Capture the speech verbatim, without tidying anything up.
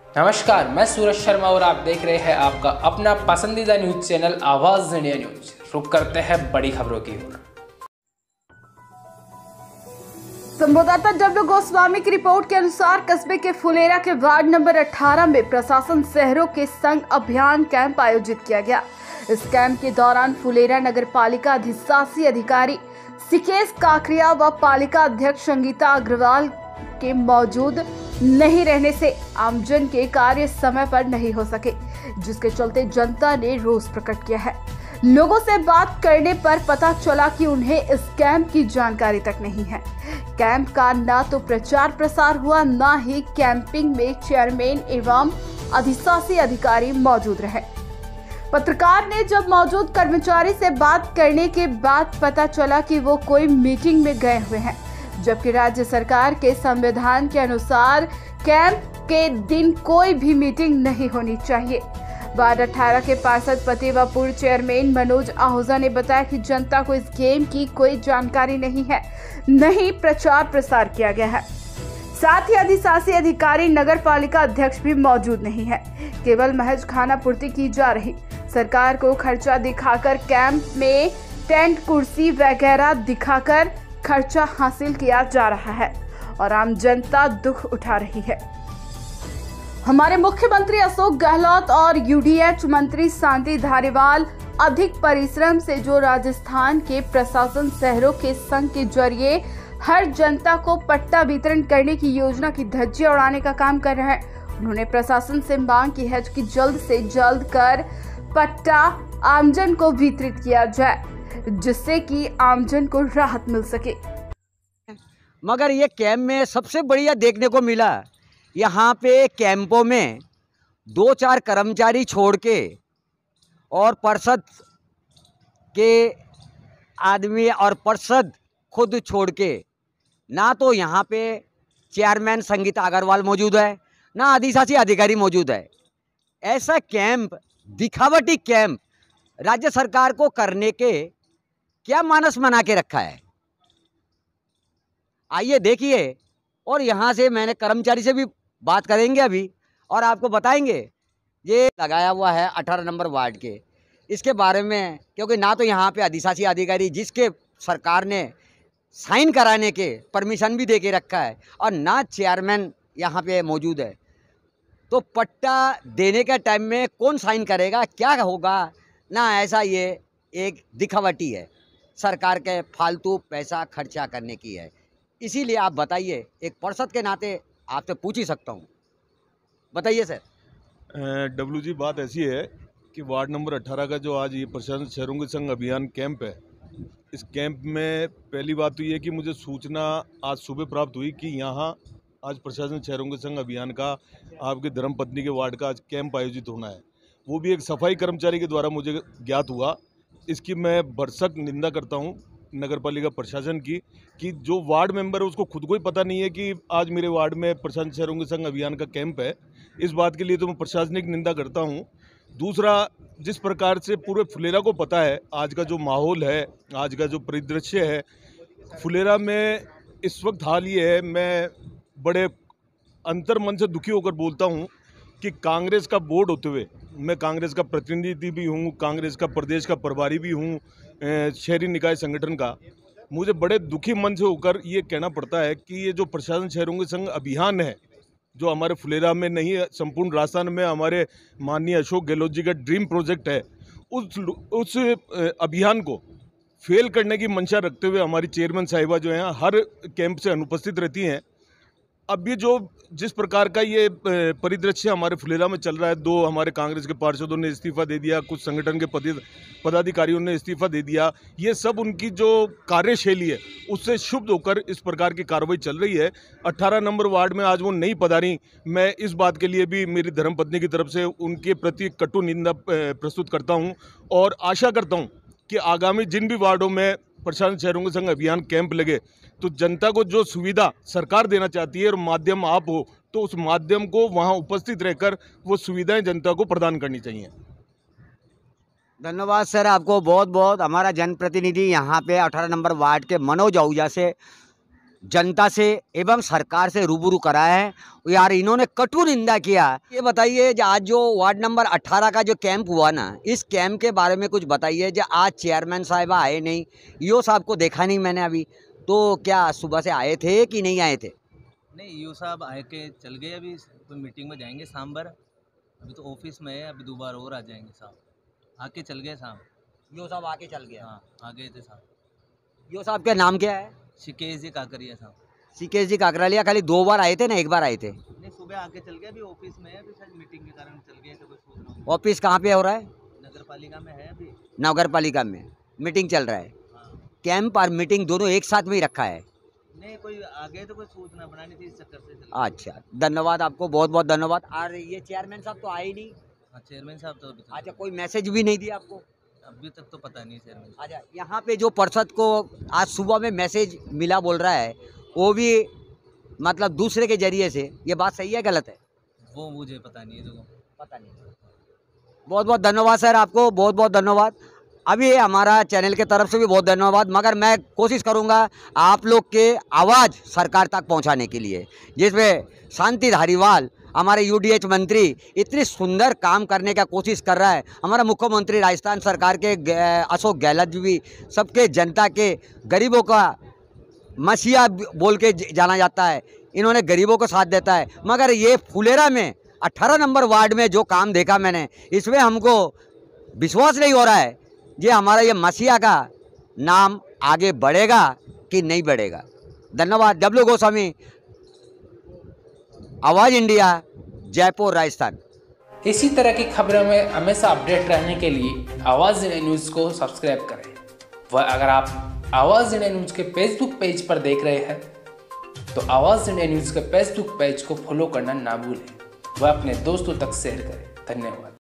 नमस्कार, मैं सूरज शर्मा और आप देख रहे हैं आपका अपना पसंदीदा news channel Awaaz India news. रुक करते हैं बड़ी खबरों की ओर। संवाददाता डब्ल्यू गोस्वामी की रिपोर्ट के अनुसार कस्बे के फुलेरा के वार्ड नंबर अठारह में प्रशासन शहरों के संग अभियान कैंप आयोजित किया गया। इस कैंप के दौरान फुलेरा नगर पालिका अधिशासी अधिकारी सिकेश काकरिया व पालिका अध्यक्ष संगीता अग्रवाल के मौजूद नहीं रहने से आमजन के कार्य समय पर नहीं हो सके, जिसके चलते जनता ने रोष प्रकट किया है। लोगों से बात करने पर पता चला कि उन्हें इस कैंप की जानकारी तक नहीं है। कैंप का ना तो प्रचार प्रसार हुआ, ना ही कैंपिंग में चेयरमैन एवं अधिशासी अधिकारी मौजूद रहे। पत्रकार ने जब मौजूद कर्मचारी से बात करने के बाद पता चला कि वो कोई मीटिंग में गए हुए हैं, जबकि राज्य सरकार के संविधान के अनुसार कैंप के दिन कोई भी मीटिंग नहीं होनी चाहिए। वार्ड अठारह के पार्षद पति व पूर्व चेयरमैन मनोज आहूजा ने बताया कि जनता को इस गेम की कोई जानकारी नहीं है, नहीं प्रचार प्रसार किया गया है। साथ ही अधिशासी अधिकारी नगर पालिका अध्यक्ष भी मौजूद नहीं है, केवल महज खाना पूर्ति की जा रही। सरकार को खर्चा दिखाकर कैंप में टेंट कुर्सी वगैरह दिखाकर खर्चा हासिल किया जा रहा है और आम जनता दुख उठा रही है। हमारे मुख्यमंत्री अशोक गहलोत और यूडीएच मंत्री शांति धारीवाल अधिक परिश्रम से जो राजस्थान के प्रशासन शहरों के संघ के जरिए हर जनता को पट्टा वितरण करने की योजना की धज्जियां उड़ाने का काम कर रहे हैं। उन्होंने प्रशासन से मांग की है कि जल्द से जल्द कर पट्टा आमजन को वितरित किया जाए, जिससे कि आमजन को राहत मिल सके। मगर ये कैंप में सबसे बढ़िया देखने को मिला, यहाँ पे कैंपों में दो चार कर्मचारी छोड़ के और पार्षद के आदमी और पार्षद खुद छोड़ के ना तो यहाँ पे चेयरमैन संगीता अग्रवाल मौजूद है, ना अधिशासी अधिकारी मौजूद है। ऐसा कैंप, दिखावटी कैंप राज्य सरकार को करने के क्या मानस बना के रखा है, आइए देखिए। और यहाँ से मैंने कर्मचारी से भी बात करेंगे अभी और आपको बताएंगे। ये लगाया हुआ है अठारह नंबर वार्ड के, इसके बारे में, क्योंकि ना तो यहाँ पे अधिशासी अधिकारी जिसके सरकार ने साइन कराने के परमिशन भी दे के रखा है और ना चेयरमैन यहाँ पे मौजूद है, तो पट्टा देने के टाइम में कौन साइन करेगा, क्या होगा ना। ऐसा ये एक दिखावटी है, सरकार के फालतू पैसा खर्चा करने की है। इसीलिए आप बताइए, एक पार्षद के नाते आपसे पूछ ही सकता हूँ, बताइए सर। डब्ल्यू जी, बात ऐसी है कि वार्ड नंबर अठारह का जो आज ये प्रशासन शहरों के संघ अभियान कैंप है, इस कैंप में पहली बात तो ये है कि मुझे सूचना आज सुबह प्राप्त हुई कि यहाँ आज प्रशासन शहरों के संघ अभियान का आपके धर्मपत्नी के वार्ड का आज कैंप आयोजित होना है। वो भी एक सफाई कर्मचारी के द्वारा मुझे ज्ञात हुआ। इसकी मैं भरसक निंदा करता हूँ नगर पालिका प्रशासन की, कि जो वार्ड मेंबर है उसको खुद को ही पता नहीं है कि आज मेरे वार्ड में प्रशासन शहरों के संघ अभियान का कैंप है। इस बात के लिए तो मैं प्रशासनिक निंदा करता हूँ। दूसरा, जिस प्रकार से पूरे फुलेरा को पता है आज का जो माहौल है, आज का जो परिदृश्य है फुलेरा में इस वक्त, हाल ये है, मैं बड़े अंतर मन से दुखी होकर बोलता हूँ कि कांग्रेस का बोर्ड होते हुए, मैं कांग्रेस का प्रतिनिधि भी हूँ, कांग्रेस का प्रदेश का प्रभारी भी हूँ शहरी निकाय संगठन का, मुझे बड़े दुखी मन से होकर ये कहना पड़ता है कि ये जो प्रशासन शहरों के संघ अभियान है, जो हमारे फुलेरा में नहीं है, संपूर्ण राजस्थान में हमारे माननीय अशोक गहलोत जी का ड्रीम प्रोजेक्ट है, उस उस अभियान को फेल करने की मंशा रखते हुए हमारी चेयरमैन साहिबा जो हैं हर कैंप से अनुपस्थित रहती हैं। अब ये जो जिस प्रकार का ये परिदृश्य हमारे फुलेरा में चल रहा है, दो हमारे कांग्रेस के पार्षदों ने इस्तीफा दे दिया, कुछ संगठन के पदाधिकारियों ने इस्तीफा दे दिया, ये सब उनकी जो कार्यशैली है उससे क्षुब्ध होकर इस प्रकार की कार्रवाई चल रही है। अठारह नंबर वार्ड में आज वो नहीं पधारी, मैं इस बात के लिए भी मेरी धर्मपत्नी की तरफ से उनके प्रति कटु निंदा प्रस्तुत करता हूँ और आशा करता हूँ कि आगामी जिन भी वार्डों में प्रशासन शहरों के संघ अभियान कैंप लगे तो जनता को जो सुविधा सरकार देना चाहती है और माध्यम आप हो, तो उस माध्यम को वहां उपस्थित रहकर वो सुविधाएं जनता को प्रदान करनी चाहिए। धन्यवाद सर, आपको बहुत बहुत। हमारा जनप्रतिनिधि यहाँ पे अठारह नंबर वार्ड के मनोज आहूजा से जनता से एवं सरकार से रूबरू कराया है। यार इन्होंने कटु निंदा किया। ये बताइए जो आज जो वार्ड नंबर अठारह का जो कैंप हुआ ना, इस कैंप के बारे में कुछ बताइए। जो आज चेयरमैन साहिबा आए नहीं, यो साहब को देखा नहीं मैंने अभी, तो क्या सुबह से आए थे कि नहीं आए थे? नहीं, यो साहब आए के चल गए, अभी कोई मीटिंग में जाएंगे शाम भर, अभी तो ऑफिस में है, अभी दोबारा और आ जाएंगे साहब। आके चल गए साहब। यो साहब आके चल गए? हाँ, आ गए थे साहब। यो साहब का नाम क्या है? शिकेश जी काकरिया साहब। शिकेश जी काकरालिया। खाली दो बार आए थे ना, एक बार आए थे? नहीं, सुबह आके चल गए, अभी ऑफिस में है, अभी शायद मीटिंग के कारण चल गए थे, कोई सूचना नहीं। ऑफिस कहाँ पे हो रहा है? नगर पालिका में है अभी। नगर पालिका में मीटिंग चल रहा है। हाँ। कैंप और मीटिंग दोनों एक साथ में ही रखा है? नहीं, कोई आ गए तो कोई सूचना बनानी थी, इस चक्कर से चल गए। अच्छा, धन्यवाद आपको, बहुत बहुत धन्यवाद। और ये चेयरमैन साहब तो आए ही नहीं? हाँ, चेयरमैन साहब तो अभी तक अच्छा, कोई मैसेज भी नहीं दिया आपको? अभी तक तो पता नहीं चेयरमैन। अच्छा, यहाँ पे जो पार्षद को आज सुबह में मैसेज मिला बोल रहा है, वो भी मतलब दूसरे के जरिए से, ये बात सही है गलत है? वो मुझे पता नहीं है, जो पता नहीं। बहुत बहुत धन्यवाद सर, आपको बहुत बहुत धन्यवाद। अभी हमारा चैनल के तरफ से भी बहुत धन्यवाद, मगर मैं कोशिश करूंगा आप लोग के आवाज़ सरकार तक पहुंचाने के लिए, जिसमें शांति धारीवाल हमारे यूडीएच मंत्री इतनी सुंदर काम करने का कोशिश कर रहा है। हमारा मुख्यमंत्री राजस्थान सरकार के अशोक गहलोत जी भी सबके जनता के गरीबों का मसीहा बोल के जाना जाता है, इन्होंने गरीबों को साथ देता है। मगर ये फुलेरा में अठारह नंबर वार्ड में जो काम देखा मैंने, इसमें हमको विश्वास नहीं हो रहा है ये हमारा ये मसीहा का नाम आगे बढ़ेगा कि नहीं बढ़ेगा। धन्यवाद। डब्ल्यू गोस्वामी, आवाज़ इंडिया, जयपुर, राजस्थान। इसी तरह की खबरों में हमेशा अपडेट रहने के लिए आवाज़ इंडिया न्यूज़ को सब्सक्राइब करें। वह अगर आप आवाज़ इंडिया न्यूज़ के फेसबुक पेज पर देख रहे हैं तो आवाज़ इंडिया न्यूज़ के फेसबुक पेज को फॉलो करना ना भूलें। वह अपने दोस्तों तक शेयर करें। धन्यवाद।